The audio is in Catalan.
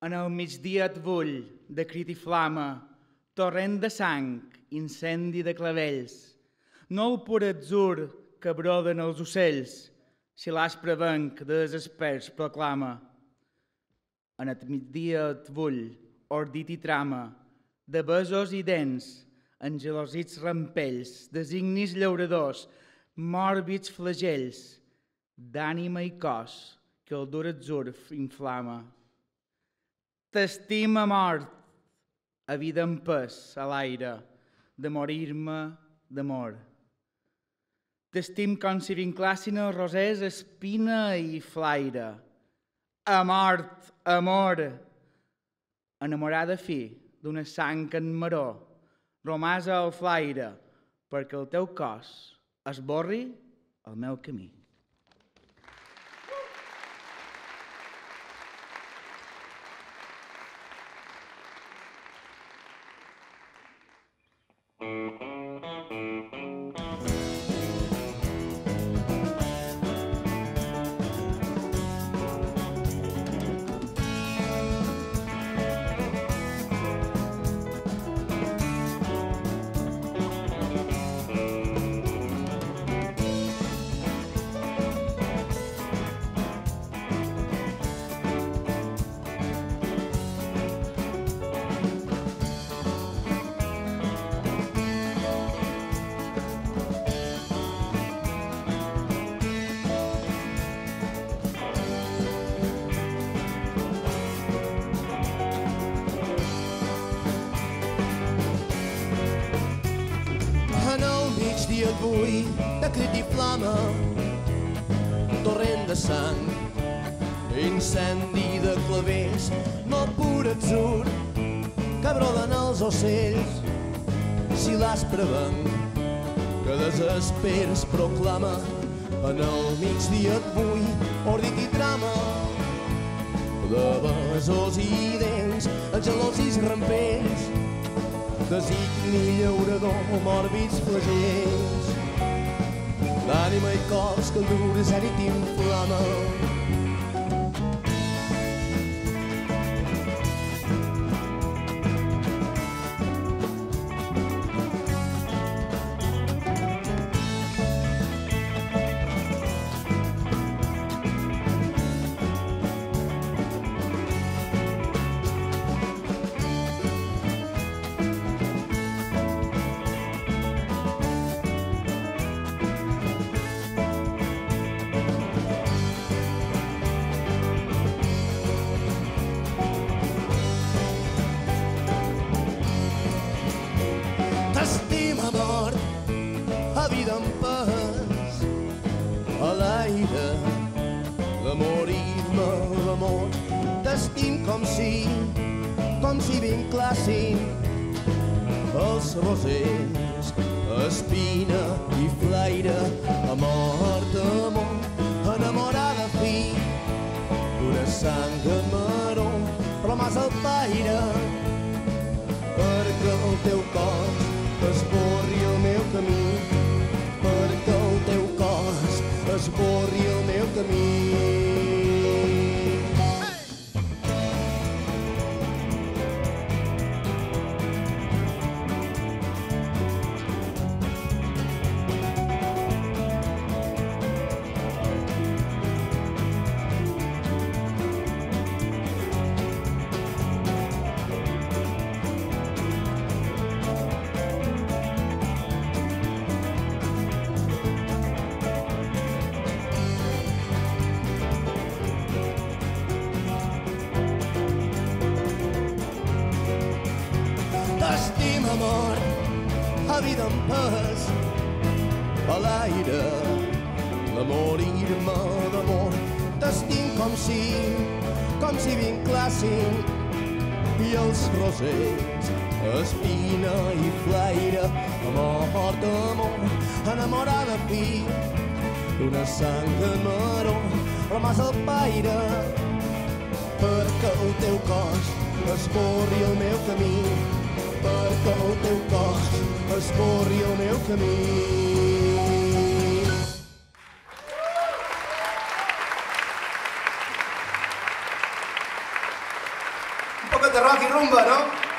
En el migdia et vull, de crit i flama, torrent de sang, incendi de clavells, no el pur atzur que broden els ocells, si l'aspre venc de desespers proclama. En el migdia et vull, ordit i trama, de besos i dents, engelosits rampells, designis llauradors, mòrbids flagells, d'ànima i cos que el dur atzur inflama. T'estima mort, a vida en pes a l'aire, de morir-me d'amor. T'estim com si vinclassin els rosers espina i flaire. A mort, amor, enamorada fi d'una sang en maró, romasa al flaire, perquè el teu cos esborri el meu camí. Avui de crit i flama, torrent de sang, incendi de clavers, no pur atzur, que broden els ocells, si l'aspre vent que desespers proclama. En el migdia et vull, ordit i trama, de besos i dents, gelosis rampells, designi llaurador, mòrbids flagells, d'ànima i cos que el dur desert t'inflama. T'estima mort, a vida en pes, a l'aire, de morir-me d'amor. T'estim com si vinclassin els rosers, espina i flaire, a mort d'amor, enamorada fi d'una sang en maró, romàs al paire, perquè el teu cos esborri el meu camí, perquè el teu cos esborri el meu camí. T'estima mort, a vida en pes, a l'aire, de morir-me d'amor. T'estim com si vinclassin i els rosers, espina i flaire, a mort d'amor, enamorada fi d'una sang en maró, romàs al paire, perquè el teu cos esborri el meu camí, perquè el teu cos esborri el meu camí. època de rock i rumba, no?